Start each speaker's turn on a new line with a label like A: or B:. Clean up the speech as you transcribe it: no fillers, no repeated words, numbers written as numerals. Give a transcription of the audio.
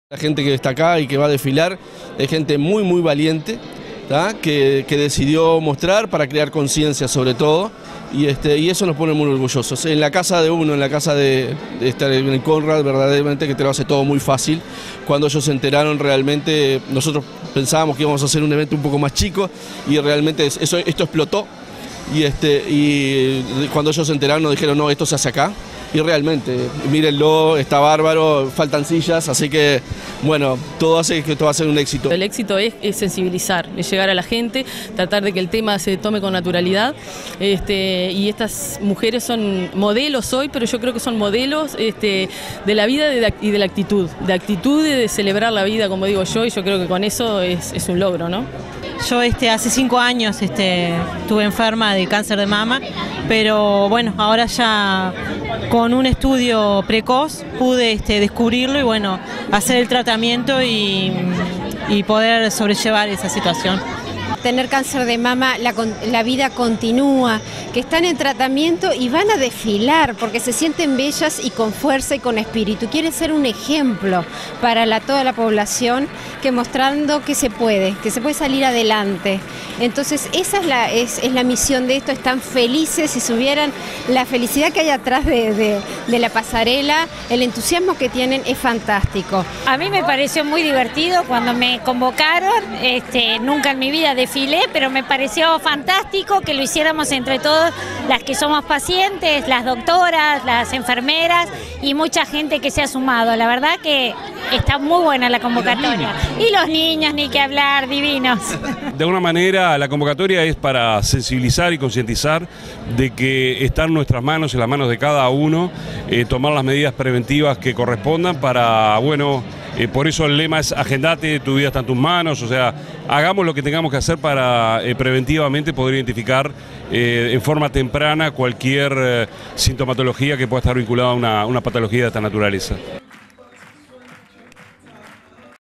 A: La gente que está acá y que va a desfilar es gente muy valiente, que decidió mostrar para crear conciencia sobre todo, y eso nos pone muy orgullosos. En la casa de uno, en la casa de estar en Conrad, verdaderamente que te lo hace todo muy fácil. Cuando ellos se enteraron realmente, nosotros pensábamos que íbamos a hacer un evento un poco más chico y realmente esto explotó, y cuando ellos se enteraron nos dijeron no, esto se hace acá. Y realmente, mírenlo, está bárbaro, faltan sillas, así que, bueno, todo hace que esto va a ser un éxito.
B: El éxito es sensibilizar, es llegar a la gente, tratar de que el tema se tome con naturalidad, y estas mujeres son modelos hoy, pero yo creo que son modelos de la vida y de la actitud, de celebrar la vida, como digo yo, y yo creo que con eso es un logro, ¿no?
C: Yo hace 5 años estuve enferma de cáncer de mama, pero bueno, ahora ya con un estudio precoz pude descubrirlo y bueno, hacer el tratamiento y poder sobrellevar esa situación.
D: Tener cáncer de mama, la vida continúa, que están en tratamiento y van a desfilar porque se sienten bellas y con fuerza y con espíritu. Quieren ser un ejemplo para toda la población, que mostrando que se puede salir adelante. Entonces esa es la misión de esto. Están felices. Si subieran la felicidad que hay atrás de la pasarela, el entusiasmo que tienen es fantástico.
E: A mí me pareció muy divertido cuando me convocaron, nunca en mi vida desfilé, pero me pareció fantástico que lo hiciéramos entre todos, las que somos pacientes, las doctoras, las enfermeras y mucha gente que se ha sumado. La verdad que está muy buena la convocatoria. Y los niños, ni que hablar, divinos.
F: De alguna manera la convocatoria es para sensibilizar y concientizar de que está en nuestras manos, en las manos de cada uno, tomar las medidas preventivas que correspondan para, bueno, por eso el lema es agendate, tu vida está en tus manos, o sea, hagamos lo que tengamos que hacer para preventivamente poder identificar en forma temprana cualquier sintomatología que pueda estar vinculada a una patología de esta naturaleza.